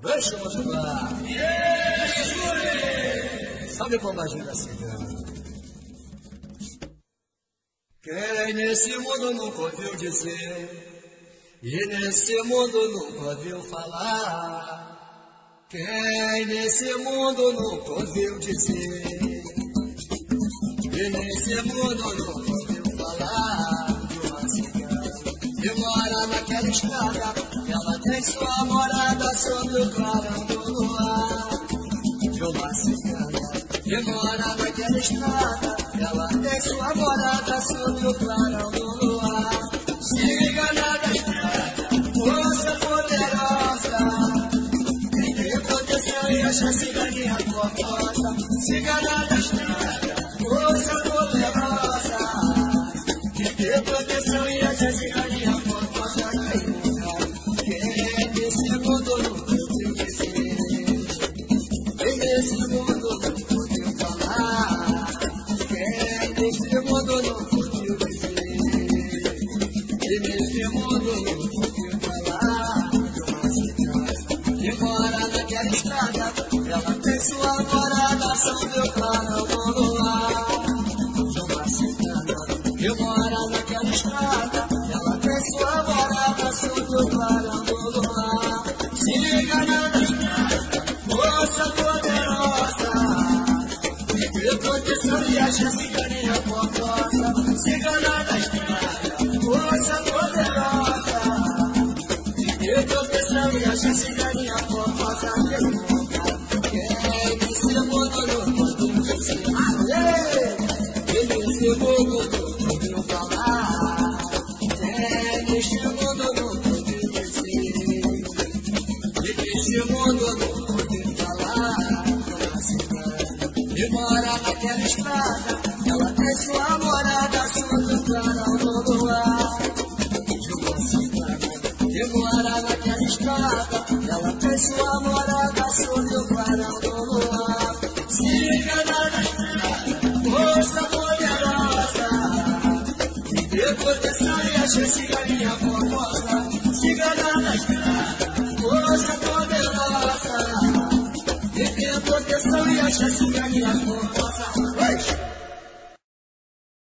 Deixa eu ajudar. Sabe como ajuda cigana? Quem nesse mundo nunca ouviu dizer, e nesse mundo nunca ouviu falar. Quem nesse mundo nunca ouviu dizer, e nesse mundo nunca ouviu falar de uma cigana que mora naquela estrada. Ela tem sua morada sob o clarão do luar. De uma cigana que mora naquela estrada. Ela tem sua morada sob o clarão do luar. Cigana da estrada, força poderosa, quem tem proteção e acha ciganinha formosa. Cigana da estrada, força poderosa, quem tem proteção e acha ciganinha formosa. Quem nesse mundo não ouviu dizer, quem nesse mundo não ouviu falar. Quem nesse mundo não ouviu dizer, quem nesse mundo não ouviu falar de uma cigana que mora naquela estrada. Ela tem sua morada sob o clarão do luar. De uma cigana que mora naquela estrada. Ela tem sua morada sob o clarão do luar. Cigana da estrada, força poderosa, que tem proteção e acha ciganinha formosa. Cigana da estrada, força poderosa, que tem proteção e acha ciganinha formosa. Quem nesse mundo não ouviu dizer, quem nesse mundo não ouviu falar. Quem nesse mundo não ouviu dizer, quem nesse mundo não ouviu falar de uma cigana que mora naquela estrada. Ela tem sua morada sob o clarão do luar. De uma cigana que mora naquela estrada. Ela tem sua morada sob o clarão do luar. Cigana da estrada, força poderosa, que tem proteção e acha ciganinha formosa. Cigana da estrada, força poderosa, que tem proteção e acha ciganinha formosa.